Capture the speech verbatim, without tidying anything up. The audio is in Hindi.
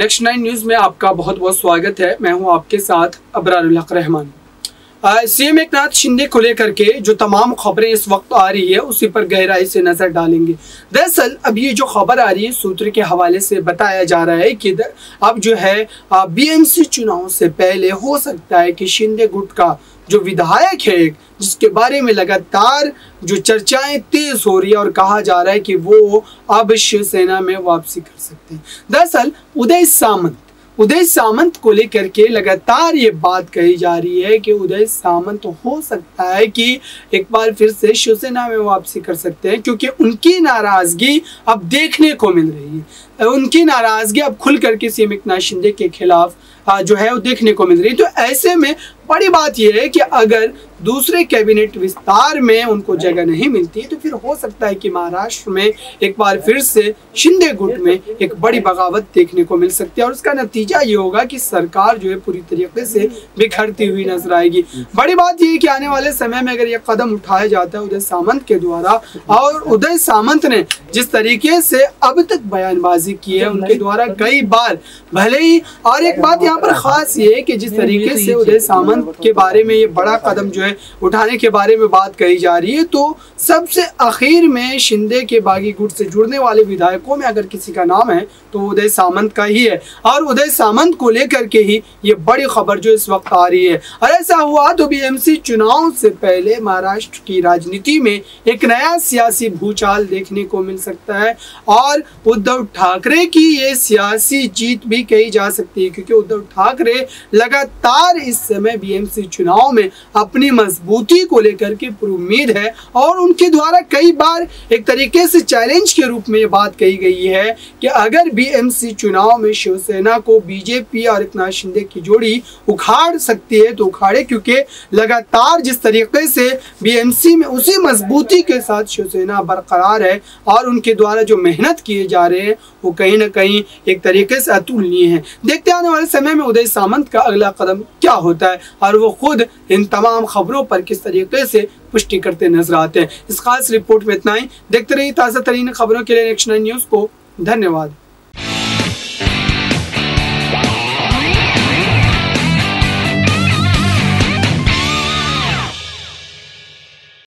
नेक्स्ट नाइन न्यूज़ में आपका बहुत बहुत स्वागत है। मैं हूं आपके साथ अबरारुल हक रहमान। सीएम एकनाथ शिंदे को लेकर के जो तमाम खबरें इस वक्त आ रही है उसी पर गहराई से नजर डालेंगे। दरअसल अब ये जो खबर आ रही है सूत्र के हवाले से बताया जा रहा है कि अब जो है बीएमसी चुनाव से पहले हो सकता है कि शिंदे गुट का जो विधायक है जिसके बारे में लगातार जो चर्चाएं तेज हो रही है और कहा जा रहा है कि वो अब शिवसेना में वापसी कर सकते हैं। दरअसल उदय सामंत उदय सामंत को लेकर के लगातार ये बात कही जा रही है कि उदय सामंत हो सकता है कि एक बार फिर से शिवसेना में वापसी कर सकते हैं, क्योंकि उनकी नाराजगी अब देखने को मिल रही है। उनकी नाराजगी अब खुल करके सीएम एकनाथ शिंदे के खिलाफ जो है वो देखने को मिल रही है। तो ऐसे में बड़ी बात यह है कि अगर दूसरे कैबिनेट विस्तार में उनको जगह नहीं मिलती तो फिर हो सकता है कि महाराष्ट्र में एक बार फिर से शिंदे गुट में एक बड़ी बगावत देखने को मिल सकती है और उसका नतीजा ये होगा कि सरकार जो है पूरी तरीके से बिखरती हुई नजर आएगी। बड़ी बात यह है कि आने वाले समय में अगर यह कदम उठाया जाता है उदय सामंत के द्वारा, और उदय सामंत ने जिस तरीके से अब तक बयानबाजी की है उनके द्वारा कई बार भले ही, और एक बात यहाँ पर खास ये है कि जिस तरीके से उदय सामंत के बारे में ये बड़ा कदम जो है उठाने के बारे में बात कही जा रही है, तो सबसे आखिर में शिंदे के बागी गुट से जुड़ने वाले विधायकों में अगर किसी का नाम है तो उदय सामंत का ही है। और उदय सामंत को लेकर के ही ये बड़ी खबर जो इस वक्त आ रही है। और ऐसा हुआ तो बीएमसी चुनाव से पहले महाराष्ट्र की राजनीति में एक नया सियासी भूचाल देखने को मिल सकता है और उद्धव ठाकरे की ये सियासी जीत भी कही जा सकती है, क्योंकि उद्धव ठाकरे लगातार इस समय बीएमसी चुनाव में अपनी मजबूती को लेकर के पूरी उम्मीद है और उनके द्वारा कई बार एक तरीके से चैलेंज के रूप में ये बात कही गई है कि अगर बीएमसी चुनाव में शिवसेना को बीजेपी और एकनाथ शिंदे की जोड़ी उखाड़ सकती है तो उखाड़े, क्योंकि लगातार जिस तरीके से बीएमसी में उसी मजबूती के साथ शिवसेना बरकरार है और उनके द्वारा जो मेहनत किए जा रहे हैं वो कहीं ना कहीं एक तरीके से अतुलनीय है। देखते आने वाले समय में उदय सामंत का अगला कदम क्या होता है और वो खुद इन तमाम खबरों पर किस तरीके से पुष्टि करते नजर आते हैं। इस खास रिपोर्ट में इतना ही। देखते रहिए ताज़ा तरीन खबरों के लिए नेक्स्ट नाइन न्यूज़ को। धन्यवाद।